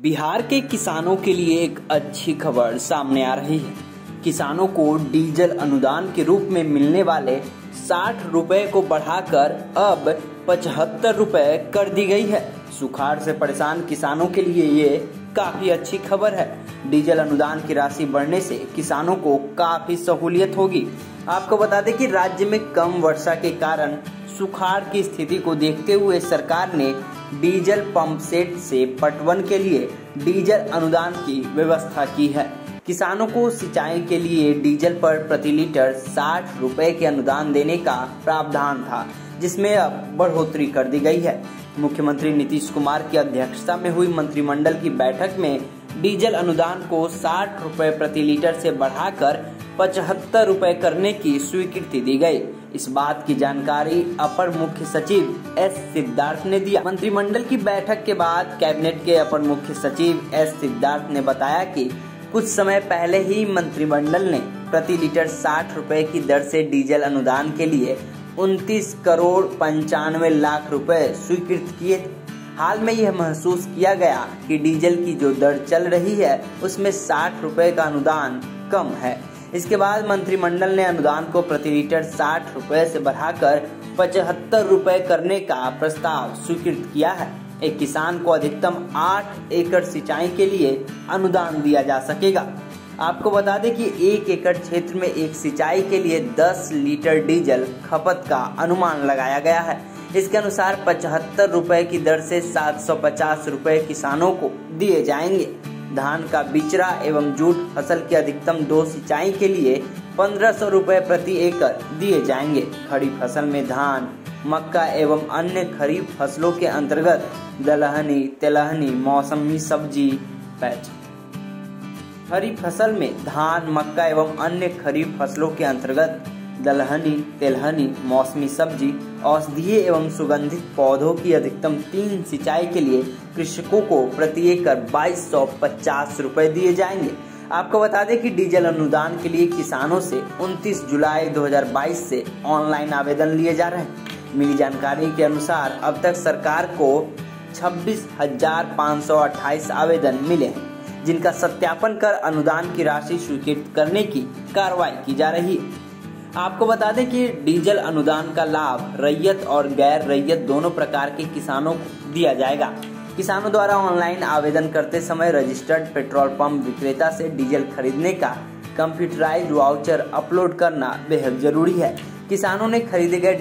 बिहार के किसानों के लिए एक अच्छी खबर सामने आ रही है। किसानों को डीजल अनुदान के रूप में मिलने वाले 60 रुपए को बढ़ाकर अब 75 रुपए कर दी गई है। सुखाड़ से परेशान किसानों के लिए ये काफी अच्छी खबर है। डीजल अनुदान की राशि बढ़ने से किसानों को काफी सहूलियत होगी। आपको बता दें कि राज्य में कम वर्षा के कारण सुखाड़ की स्थिति को देखते हुए सरकार ने डीजल पंप सेट से पटवन के लिए डीजल अनुदान की व्यवस्था की है। किसानों को सिंचाई के लिए डीजल पर प्रति लीटर 60 रुपए के अनुदान देने का प्रावधान था, जिसमें अब बढ़ोतरी कर दी गई है। मुख्यमंत्री नीतीश कुमार की अध्यक्षता में हुई मंत्रिमंडल की बैठक में डीजल अनुदान को 60 रुपए प्रति लीटर से बढ़ाकर 75 रुपए करने की स्वीकृति दी गई। इस बात की जानकारी अपर मुख्य सचिव एस सिद्धार्थ ने दिया। मंत्रिमंडल की बैठक के बाद कैबिनेट के अपर मुख्य सचिव एस सिद्धार्थ ने बताया कि कुछ समय पहले ही मंत्रिमंडल ने प्रति लीटर 60 रुपए की दर से डीजल अनुदान के लिए 29 करोड़ 95 लाख रुपए स्वीकृत किए थे। हाल में यह महसूस किया गया कि डीजल की जो दर चल रही है उसमें 60 रुपए का अनुदान कम है। इसके बाद मंत्रिमंडल ने अनुदान को प्रति लीटर 60 रुपए से बढ़ाकर 75 रुपए करने का प्रस्ताव स्वीकृत किया है। एक किसान को अधिकतम 8 एकड़ सिंचाई के लिए अनुदान दिया जा सकेगा। आपको बता दें कि 1 एकड़ क्षेत्र में एक सिंचाई के लिए 10 लीटर डीजल खपत का अनुमान लगाया गया है। इसके अनुसार 75 रुपए की दर से 750 रुपए किसानों को दिए जाएंगे। धान का बिचरा एवं जूट फसल की अधिकतम 2 सिंचाई के लिए 1500 रुपए प्रति एकड़ दिए जाएंगे। खरीफ फसल में धान, मक्का एवं अन्य खरीफ फसलों के अंतर्गत दलहनी, तेलहनी, मौसमी सब्जी पैच। खरीफ फसल में धान, मक्का एवं अन्य खरीफ फसलों के अंतर्गत दलहनी, तेलहनी, मौसमी सब्जी, औषधीय एवं सुगंधित पौधों की अधिकतम 3 सिंचाई के लिए कृषकों को प्रति एकड़ 2250 रुपए दिए जाएंगे। आपको बता दें कि डीजल अनुदान के लिए किसानों से 29 जुलाई 2022 से ऑनलाइन आवेदन लिए जा रहे हैं। मिली जानकारी के अनुसार अब तक सरकार को 26,528 आवेदन मिले हैं, जिनका सत्यापन कर अनुदान की राशि स्वीकृत करने की कार्रवाई की जा रही है। आपको बता दें कि डीजल अनुदान का लाभ रैयत और गैर रैयत दोनों प्रकार के किसानों को दिया जाएगा। किसानों द्वारा ऑनलाइन आवेदन करते समय रजिस्टर्ड पेट्रोल पंप विक्रेता से डीजल खरीदने का कंप्यूटराइज्ड वाउचर अपलोड करना बेहद जरूरी है। किसानों ने खरीदे गए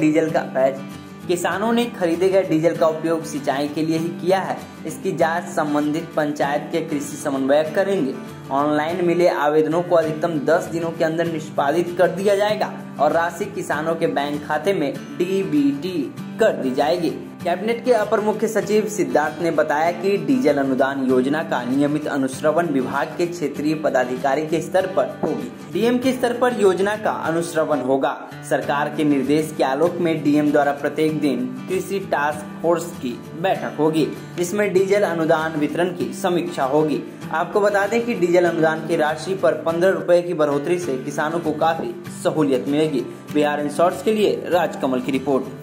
डीजल का उपयोग सिंचाई के लिए ही किया है। इसकी जांच संबंधित पंचायत के कृषि समन्वयक करेंगे। ऑनलाइन मिले आवेदनों को अधिकतम 10 दिनों के अंदर निष्पादित कर दिया जाएगा और राशि किसानों के बैंक खाते में डीबीटी कर दी जाएगी। कैबिनेट के अपर मुख्य सचिव सिद्धार्थ ने बताया कि डीजल अनुदान योजना का नियमित अनुश्रवण विभाग के क्षेत्रीय पदाधिकारी के स्तर पर होगी। डीएम के स्तर पर योजना का अनुश्रवण होगा। सरकार के निर्देश के आलोक में डीएम द्वारा प्रत्येक दिन कृषि टास्क फोर्स की बैठक होगी, जिसमें डीजल अनुदान वितरण की समीक्षा होगी। आपको बता दें कि डीजल अनुदान की राशि पर 15 रुपए की बढ़ोतरी से किसानों को काफी सहूलियत मिलेगी। बिहार इन शॉर्ट्स के लिए राजकमल की रिपोर्ट।